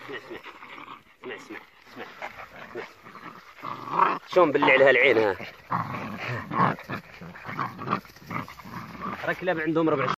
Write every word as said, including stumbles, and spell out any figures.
اسمع اسمع اسمع اسمع اسمع اسمع شلون باللي عليها العين ها. ترى كلاب عندهم ربع